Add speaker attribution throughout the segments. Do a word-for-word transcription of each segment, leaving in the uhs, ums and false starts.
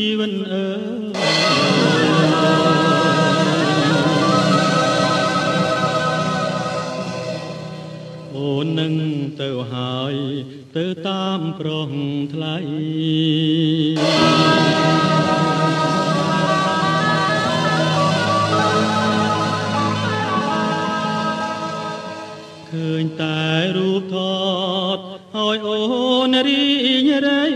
Speaker 1: វិនអើអូននឹងទៅហើយទៅតាមប្រងថ្លៃឃើញតែរូបថតហើយអូនរីងរៃ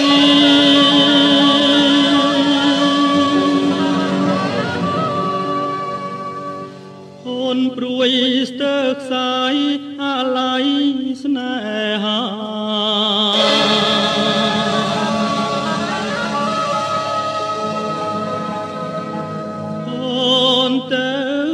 Speaker 1: អូនព្រួយស្ទើរខ្សាយអាឡ័យស្នេហាអូនទៅ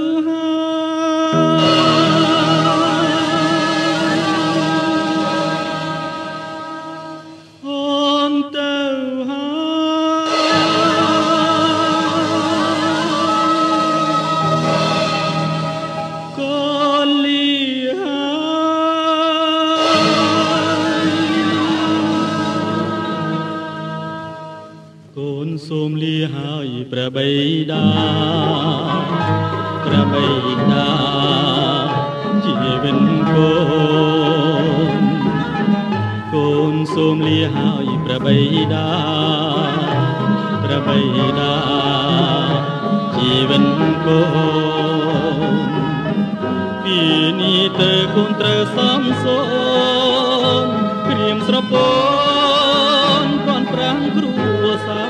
Speaker 1: សូមលាហើយព្រះបិតាព្រះបិតាជីវិតកូនកូនសូមលាហើយព្រះបិតាព្រះបិតាជីវិតកូនពីនេះទៅកូនត្រូវសំសូមព្រាមស្រពោនก่อนប្រាំងគ្រួសារ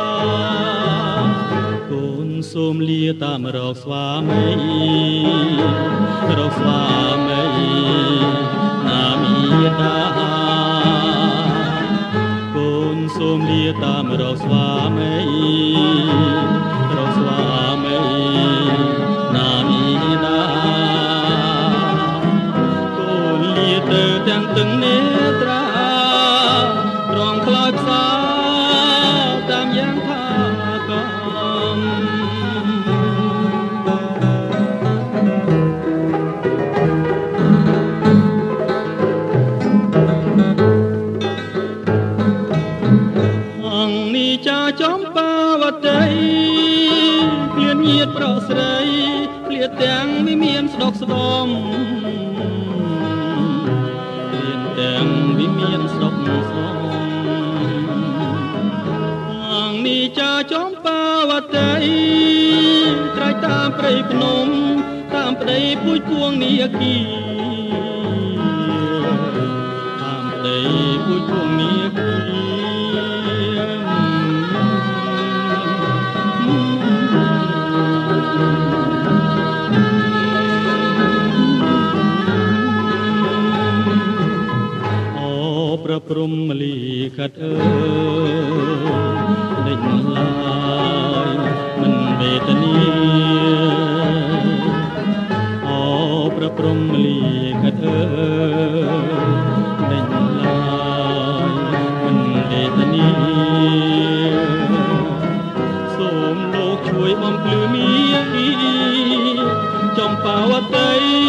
Speaker 1: សូមលាតាមរកស្វាមីរកស្វាមីណាមីតាកូនសូមលាតាមរកស្វាមីរកស្វាមីណាមីតាកូនលាទៅទាំងទឹងនេត្រារងខ្លោចផ្សាតាមយ៉ាងថាកំចំបាវតីព្រានញាតប្រស្រីព្រាទាំងមិនមានស្ដុកស្ដំព្រានទាំងមិនមានស្ដុកស្ដំអង្គនេះចាចំបាវតីត្រៃតាមព្រៃភ្នំតាមប្តីពូជពួងនាគីតាមប្តីពូជពួងនាគីព្រះព្រំលីខិតអើយដេញឡាយមិនវេទនាអូព្រះព្រំលីខិតអើយដេញឡាយមិនវេទនាសូមលោកជួយបំភ្លឺមីចំបាវតី